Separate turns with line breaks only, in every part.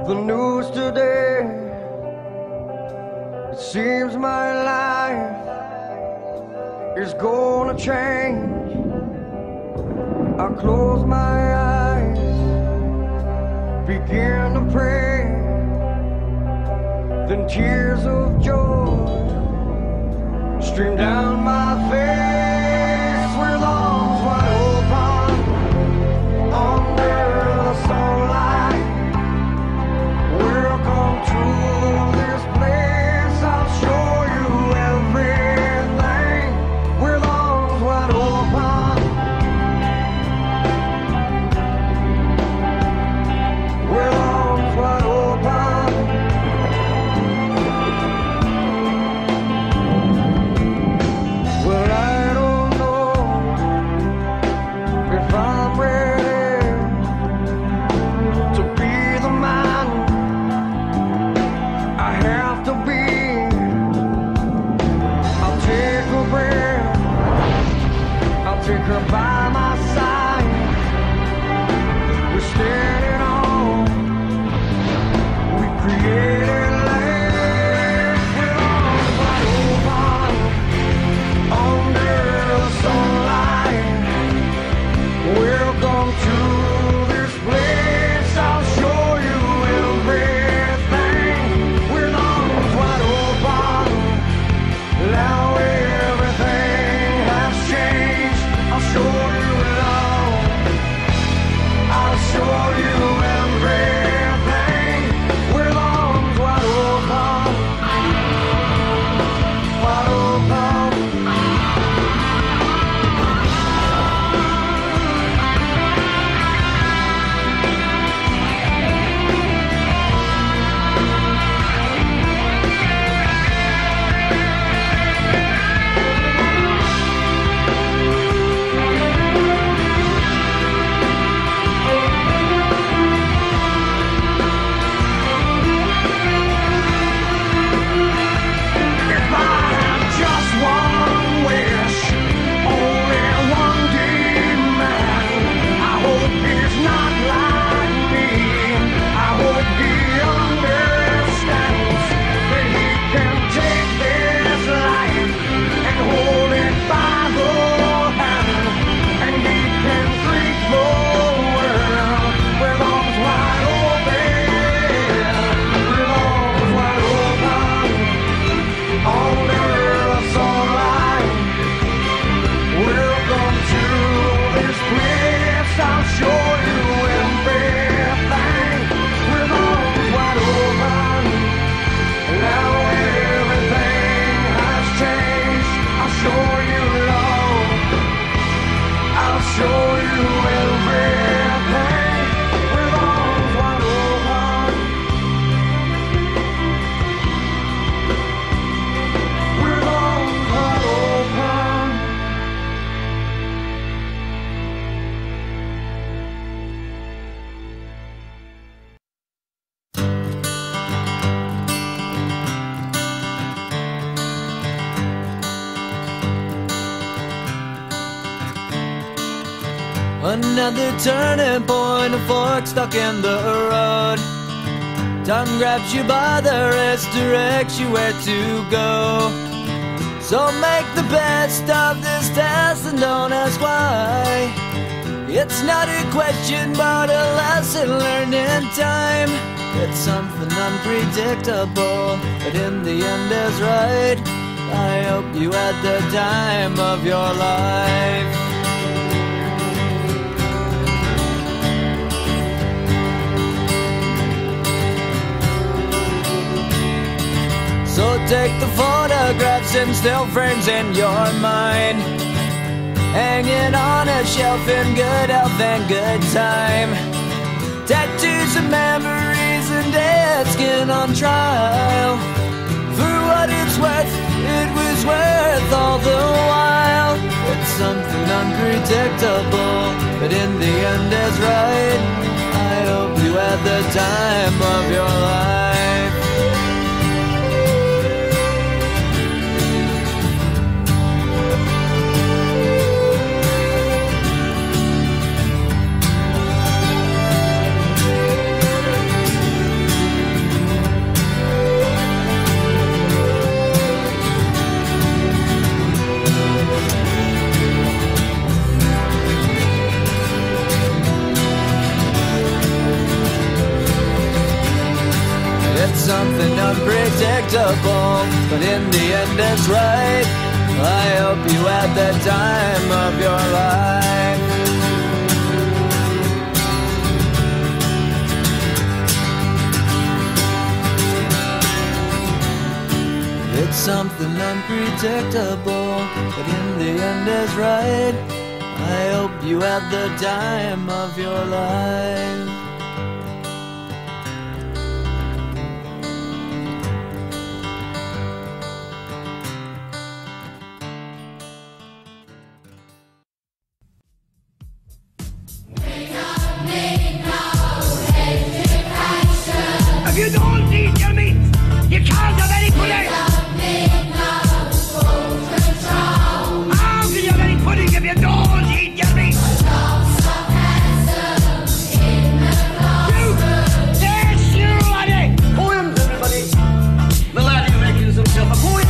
the news today. It seems my life is gonna change. I close my eyes, begin to pray, then tears of joy stream down my face. We're lungs wide open under the sunlight. Welcome to this place, I'll show you everything. We're lungs wide open. We're lungs wide open. Well, I don't know if I'm ready to be the man I have to be. I'll take a breath, I'll take her by my side. We're standing on, we created life. We're arms wide open under the sunlight. Welcome to this place, I'll show you everything. We're arms wide open, now everything has changed. I'll show you love, I'll show you everything. We're arms wide open, wide open. If I had just one wish, only one demand, I hope he's not like me. I hope he understands that he can take this life and hold it by the hand, and he can greet the world with arms wide open, with arms wide open. Under the sunlight, welcome to this place, I'll show you everything. With arms wide open, now everything has changed. I'll show you love, I'll show you everything. With arms wide open, with arms wide open.
Another turning point, a fork stuck in the road. Time grabs you by the wrist, directs you where to go. So make the best of this test and don't ask why. It's not a question but a lesson learned in time. It's something unpredictable, but in the end is right. I hope you had the time of your life. So take the photographs and still frames in your mind, hanging on a shelf in good health and good time. Tattoos and memories and dead skin on trial. For what it's worth, it was worth all the while. It's something unpredictable, but in the end is right. I hope you had the time of your life. bull, but in the end it's right. I hope you had the time of your life. It's something unpredictable, but in the end is right. I hope you had the time of your life.
If you don't eat your meat, you can't have any pudding. How can you have any pudding if you don't eat your meat? Yes, you, laddie. Poems, everybody. The laddie reckons himself a poet.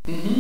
Mhm.